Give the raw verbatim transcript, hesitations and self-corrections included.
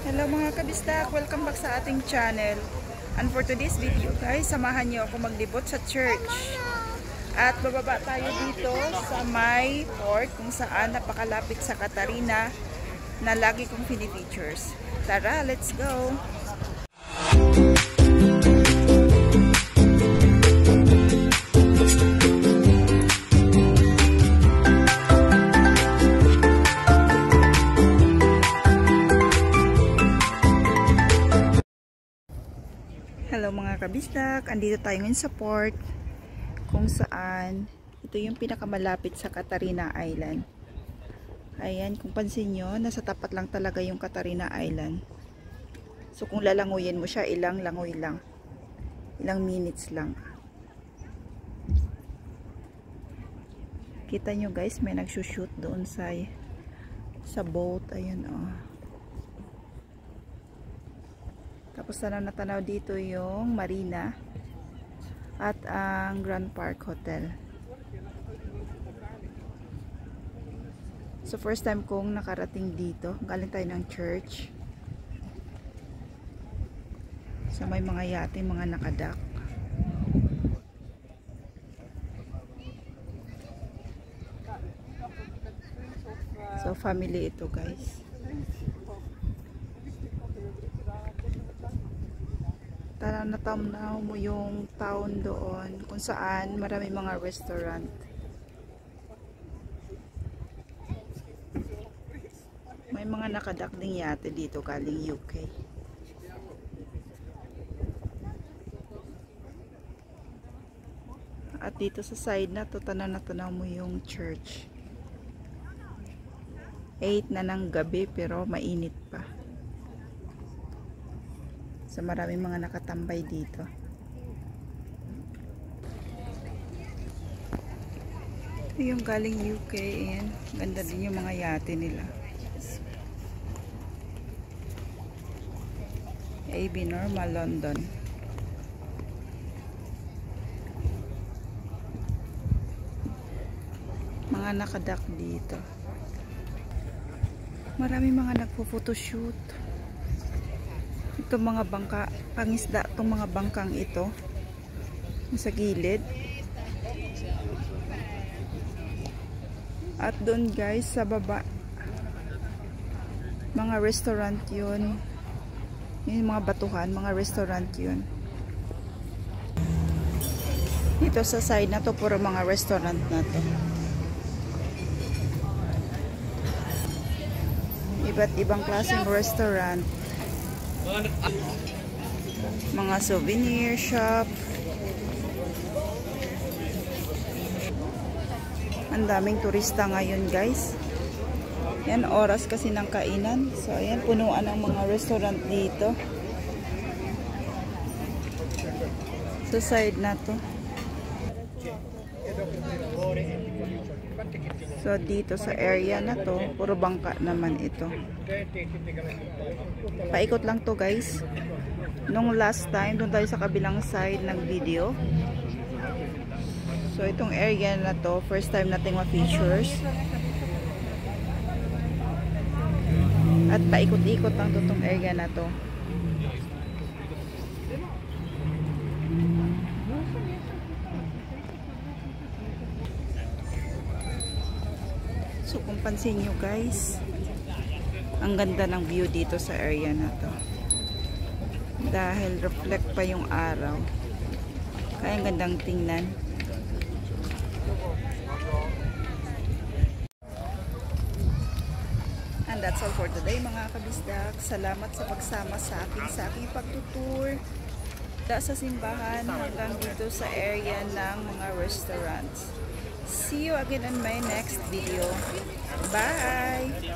Hello mga kabistak, welcome back sa ating channel. And for today's video guys, samahan niyo ako maglibot sa church. At bababa tayo dito sa may port kung saan napakalapit sa Catarina na lagi kong pinifeatures. Tara, let's go! Hello mga kabistak, andito tayo ngayon sa port kung saan ito yung pinakamalapit sa Catarina Island. Ayan, kung pansin nyo, nasa tapat lang talaga yung Catarina Island. So kung lalanguyin mo siya, ilang langoy lang, ilang minutes lang. Kita nyo guys, may nagsushoot doon sa sa boat. Ayun oh. Tapos tanaw na tanaw dito yung marina at ang Grand Park Hotel. So first time kong nakarating dito. Galing tayo ng church. So may mga yate, mga nakadak. So family ito guys. Tara na tanaw mo yung town doon kung saan marami mga restaurant. May mga nakadakling yate dito galing U K. At dito sa side na to, tanaw na tanaw mo yung church. eight na ng gabi pero mainit pa. So maraming mga nakatambay dito. Ito yung galing U K. Ayan. Ganda din yung mga yate nila. A B Normal London. Mga nakadak dito. Maraming mga nagpo-photoshoot. Ito mga bangka, pangisda itong mga bangkang ito sa gilid. At doon guys sa baba mga restaurant yun, yung mga batuhan, mga restaurant yun. Dito sa side na to puro mga restaurant na to. Iba't ibang klaseng restaurant, mga souvenir shop. Ang daming turista ngayon guys. Yan, oras kasi ng kainan. So ayan, punuan ang mga restaurant dito sa side na to. So dito sa area na to puro bangka naman ito. Paikot lang to guys. Nung last time doon tayo sa kabilang side ng video. So itong area na to first time nating ma-features. At paikot-ikot lang to tong area na to. So kung pansin nyo guys, ang ganda ng view dito sa area na to. Dahil reflect pa yung araw. Kaya ang gandang tingnan. And that's all for today mga kabisdak. Salamat sa pagsama sa akin sa aking pagtutour sa simbahan hanggang dito sa area ng mga restaurants. See you again in my next video. Bye!